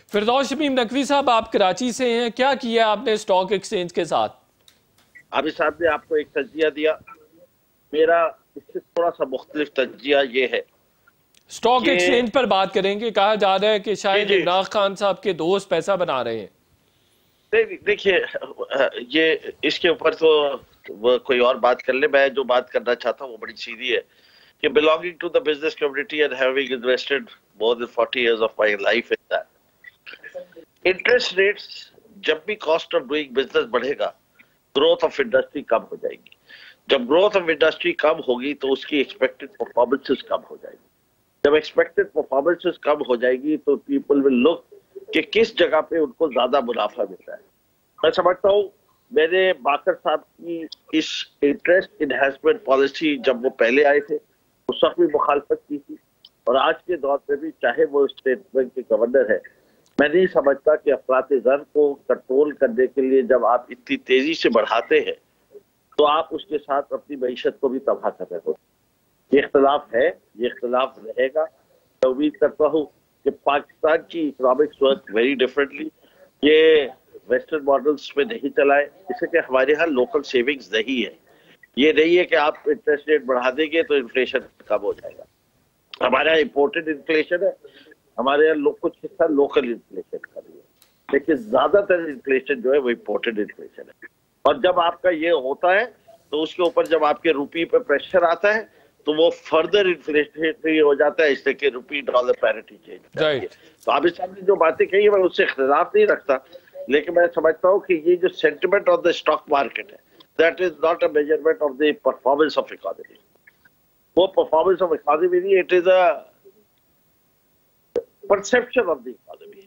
फिरदौस शमीम नकवी साहब, आप कराची से हैं, क्या किया आपने स्टॉक एक्सचेंज के साथ? अभी साहब ने आपको एक तज्जिया दिया, मेरा इससे थोड़ा सा मुख्तलिफ तज्जिया ये है। स्टॉक एक्सचेंज पर बात करेंगे। कहा जा रहा है कि शायद जी इमरान खान साहब के दोस्त पैसा बना रहे हैं। देखिए, ये इसके ऊपर तो वो कोई और बात कर ले। मैं जो बात करना चाहता हूँ वो बड़ी सीधी है कि belonging to the business community and having invested more than 40 years of my life in that, interest rates जब भी कॉस्ट ऑफ डूइंग बिजनेस बढ़ेगा, ग्रोथ ऑफ इंडस्ट्री कम हो जाएगी। जब ग्रोथ ऑफ इंडस्ट्री कम होगी तो उसकी एक्सपेक्टेड परफॉर्मेंसेस कम हो जाएगी। जब एक्सपेक्टेड परफॉर्मेंसेस कम हो जाएगी तो पीपल विल लुक कि किस जगह पे उनको ज्यादा मुनाफा मिलता है। मैं समझता हूँ मैंने बाकर साहब की इस इंटरेस्ट इनहेंसमेंट पॉलिसी जब वो पहले आए थे उस वक्त भी मुखालफत की थी, और आज के दौर में भी, चाहे वो स्टेट बैंक के गवर्नर है, मैं नहीं समझता कि अफरात ज़र को कंट्रोल करने के लिए जब आप इतनी तेजी से बढ़ाते हैं तो आप उसके साथ अपनी मईशत को भी तबाह कर रहे हो। ये इख्तलाफ है, ये इख्तलाफ रहेगा। मैं उम्मीद करता हूँ कि पाकिस्तान की इकोनॉमिक्स वर्क वेरी डिफरेंटली। ये वेस्टर्न मॉडल्स में नहीं चलाए, इससे कि हमारे यहाँ लोकल सेविंग्स नहीं है। ये नहीं है कि आप इंटरेस्ट रेट बढ़ा देंगे तो इन्फ्लेशन कम हो जाएगा। हमारे यहाँ इम्पोर्टेड इन्फ्लेशन है, हमारे यहाँ कुछ हिस्सा लोकल इन्फ्लेशन का भी है, लेकिन ज्यादातर इन्फ्लेशन जो है वो इम्पोर्टेड इन्फ्लेशन है। और जब आपका ये होता है तो उसके ऊपर जब आपके रुपये पे प्रेशर आता है तो वो फर्दर इन्फ्लेशनरी हो जाता है, इससे कि रुपी डॉलर पैरिटी चेंज हो जाती है। तो आप साहब ने जो बातें कही है मैं उससे इख्तिलाफ नहीं रखता, लेकिन मैं समझता हूँ कि ये जो sentiment of the stock market है, that is not a measurement of the performance of economy. वो परफॉर्मेंस ऑफ इकोनॉमी नहीं, it is a perception of the economy.